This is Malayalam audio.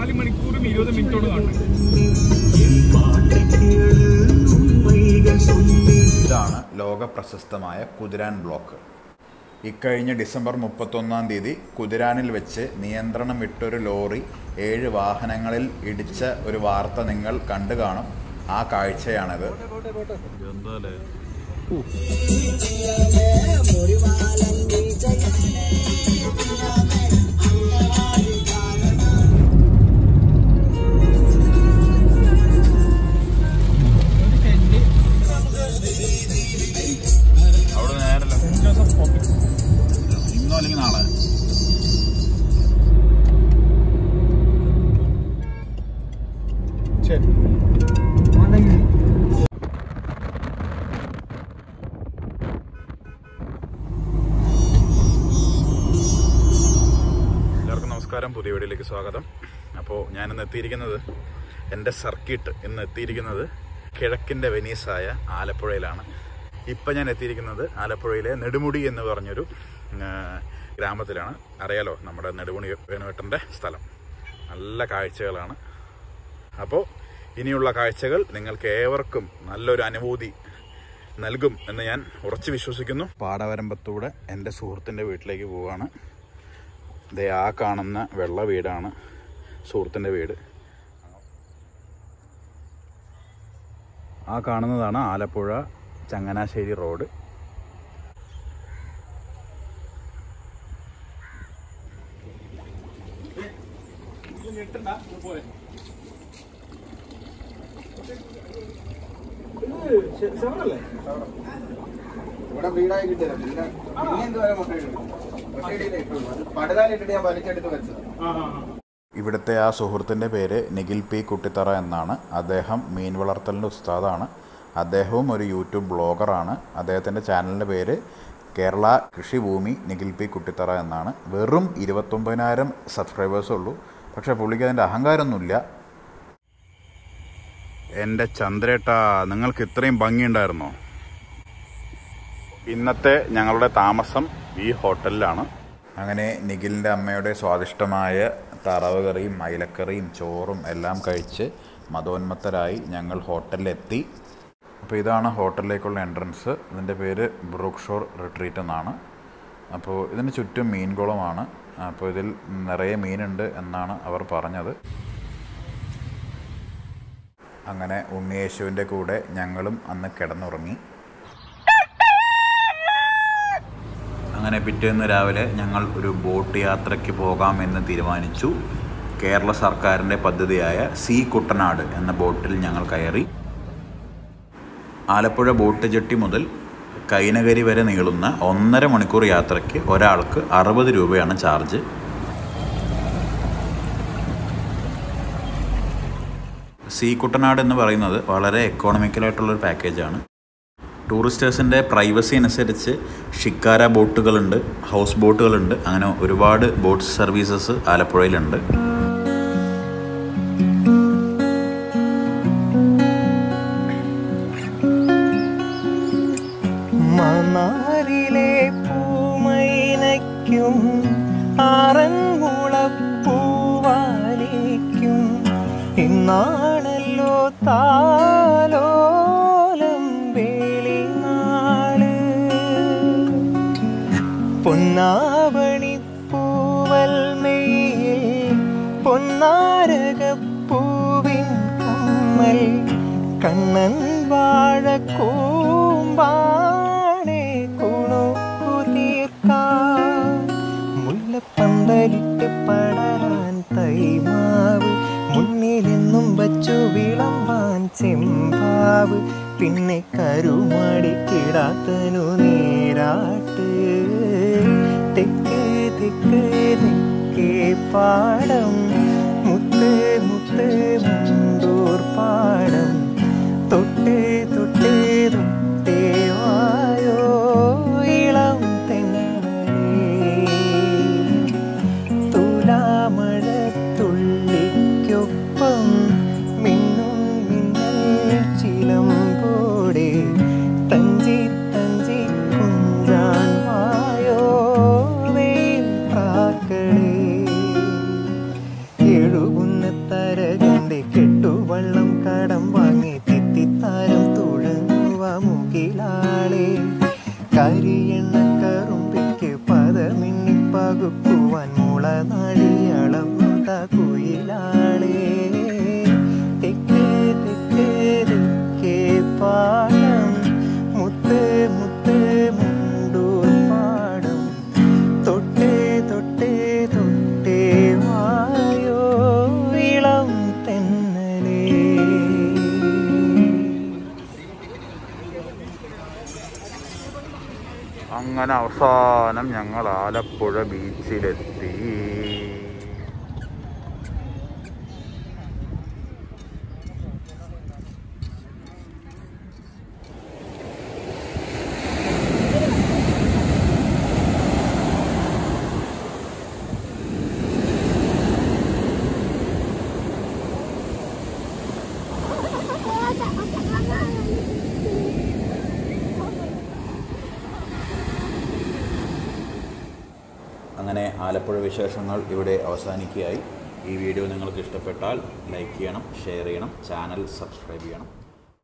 4 മണിക്കൂറും 20 മിനിറ്റോട് കാണും. ഇതാണ് ലോക പ്രശസ്തമായ കുതിരാൻ ബ്ലോക്ക്. ഇക്കഴിഞ്ഞ ഡിസംബർ 31 കുതിരാനിൽ വെച്ച് നിയന്ത്രണം വിട്ടൊരു ലോറി 7 വാഹനങ്ങളിൽ ഇടിച്ച ഒരു വാർത്ത നിങ്ങൾ കണ്ടു കാണും. ആ കാഴ്ചയാണിത്. അവിടെ നേരല്ല ഇന്നോ അല്ലെങ്കിൽ നാളെ. ശരി, എല്ലാവർക്കും നമസ്കാരം. പുതിയ വീഡിയോയിലേക്ക് സ്വാഗതം. അപ്പോൾ ഞാനിന്ന് എത്തിയിരിക്കുന്നത്, എൻ്റെ സർക്കിട്ട് ഇന്ന് എത്തിയിരിക്കുന്നത് കിഴക്കിൻ്റെ വെനീസായ ആലപ്പുഴയിലാണ്. ഇപ്പം ഞാൻ എത്തിയിരിക്കുന്നത് ആലപ്പുഴയിലെ നെടുമുടി എന്ന് പറഞ്ഞൊരു ഗ്രാമത്തിലാണ്. അറിയാലോ, നമ്മുടെ നെടുമുടി വേണുവേട്ടൻ്റെ സ്ഥലം. നല്ല കാഴ്ചകളാണ്. അപ്പോൾ ഇനിയുള്ള കാഴ്ചകൾ നിങ്ങൾക്ക് ഏവർക്കും നല്ലൊരു അനുഭൂതി നൽകും എന്ന് ഞാൻ ഉറച്ചു വിശ്വസിക്കുന്നു. പാടവരമ്പത്തൂടെ എൻ്റെ സുഹൃത്തിൻ്റെ വീട്ടിലേക്ക് പോവുകയാണ്. ദേ ആ കാണുന്ന വെള്ള വീടാണ് സുഹൃത്തിൻ്റെ വീട്. ആ കാണുന്നതാണ് ആലപ്പുഴ ചങ്ങനാശ്ശേരി റോഡ്. ഇവിടെ വീടായി കിട്ടിയതാ. ഇവിടുത്തെ ആ സുഹൃത്തിൻ്റെ പേര് നിഖിൽ പി കുട്ടിത്തറ എന്നാണ്. അദ്ദേഹം മീൻ വളർത്തലിൻ്റെ ഉസ്താദാണ്. അദ്ദേഹവും ഒരു യൂട്യൂബ് ബ്ലോഗറാണ്. അദ്ദേഹത്തിൻ്റെ ചാനലിൻ്റെ പേര് കേരള കൃഷിഭൂമി നിഖിൽ പി കുട്ടിത്തറ എന്നാണ്. വെറും 29,000 സബ്സ്ക്രൈബേഴ്സേ ഉള്ളൂ. പക്ഷേ പുള്ളിക്ക് അതിൻ്റെ അഹങ്കാരമൊന്നുമില്ല. എൻ്റെ ചന്ദ്രേട്ടാ, നിങ്ങൾക്ക് ഇത്രയും ഭംഗിയുണ്ടായിരുന്നോ? ഇന്നത്തെ ഞങ്ങളുടെ താമസം ഈ ഹോട്ടലിലാണ്. അങ്ങനെ നിഖിലിൻ്റെ അമ്മയുടെ സ്വാദിഷ്ടമായ താറാവ് കറിയും അയിലക്കറിയും ചോറും എല്ലാം കഴിച്ച് മതോന്മത്തരായി ഞങ്ങൾ ഹോട്ടലിലെത്തി. അപ്പോൾ ഇതാണ് ഹോട്ടലിലേക്കുള്ള എൻട്രൻസ്. ഇതിൻ്റെ പേര് ബ്രൂക്ക് ഷോർ റിട്രീറ്റ് എന്നാണ്. അപ്പോൾ ഇതിന് ചുറ്റും മീൻകുളമാണ്. അപ്പോൾ ഇതിൽ നിറയെ മീനുണ്ട് എന്നാണ് അവർ പറഞ്ഞത്. അങ്ങനെ ഉണ്ണിയേശുവിൻ്റെ കൂടെ ഞങ്ങളും അന്ന് കിടന്നുറങ്ങി. അങ്ങനെ പിറ്റേന്ന് രാവിലെ ഞങ്ങൾ ഒരു ബോട്ട് യാത്രയ്ക്ക് പോകാമെന്ന് തീരുമാനിച്ചു. കേരള സർക്കാരിൻ്റെ പദ്ധതിയായ സീ കുട്ടനാട് എന്ന ബോട്ടിൽ ഞങ്ങൾ കയറി. ആലപ്പുഴ ബോട്ട് ജെട്ടി മുതൽ കൈനകരി വരെ നീളുന്ന 1.5 മണിക്കൂർ യാത്രയ്ക്ക് ഒരാൾക്ക് 60 രൂപയാണ് ചാർജ്. സീ കുട്ടനാട് എന്ന് പറയുന്നത് വളരെ എക്കോണമിക്കലായിട്ടുള്ളൊരു പാക്കേജാണ്. ടൂറിസ്റ്റേഴ്സിൻ്റെ പ്രൈവസി അനുസരിച്ച് ഷിക്കാര ബോട്ടുകളുണ്ട്, ഹൗസ് ബോട്ടുകളുണ്ട്. അങ്ങനെ ഒരുപാട് ബോട്ട് സർവീസസ് ആലപ്പുഴയിലുണ്ട്. മണാലിലെ പൂമൈനയ്ക്കും ആറന്മുളപ്പൂവാലിക്കും ഇന്നാണല്ലോ താലോലം വേളിനാള്. പൊന്നാവണിപ്പൂവൽ മെയ്യിൽ പൊന്നാരകപ്പൂവിൻ കമ്മൽ കണ്ണൻ വാഴക്കൂമ്പാണെ കുണുക്കു തീർക്കാൻ. മുല്ലപ്പന്തലിട്ട് പടരാൻ തൈമാവ്, മുന്നിലെന്നും വച്ചു വിളമ്പാൻ ചെമ്പാവ്, പിന്നെ കരുമടി കിടാത്തനു നേരാട്ട്. തെക്ക് തെക്ക് തെക്കേ പാടം, മുത്ത് മുത്ത് മുണ്ടൂർ പാടം, തൊട്ട് തൊട്ട് തൊട്ടേ വായോ ഇളം തെന്നലേ. തുലാമഴത്തുള്ളിക്കൊപ്പം മിന്നും മിന്നൽ ചിലമ്പോടെ തഞ്ചി തഞ്ചി കുഞ്ചാൻ വായോ വെയിൽ പ്രാക്കളേ. എഴുകുന്ന താരകന്റെ കെട്ടുവള്ളം കടം വാങ്ങി തെറ്റിത്താരം തുഴങ്ങുവ മുകിലാളെ കരിയെണ്ണ കറുമ്പിക്ക് പദമിന്നി പകുക്കുവാൻ മുളനാഴിയളന്നുണ്ട കുയിലാളെ തെക്കേ തെക്കേ തെക്കേ പാടം മുത്തേ മുത്തേ മുണ്ടൂർ പാടം തൊട്ടേ തൊട്ടേ തൊട്ടേ വായോ ഇളം തെന്നലേ. അങ്ങനെ അവസാനം ഞങ്ങൾ ആലപ്പുഴ ബീച്ചിലെത്തി. അങ്ങനെ ആലപ്പുഴ വിശേഷങ്ങൾ ഇവിടെ അവസാനിക്കുകയായി. ഈ വീഡിയോ നിങ്ങൾക്ക് ഇഷ്ടപ്പെട്ടാൽ ലൈക്ക് ചെയ്യണം, ഷെയർ ചെയ്യണം, ചാനൽ സബ്സ്ക്രൈബ് ചെയ്യണം.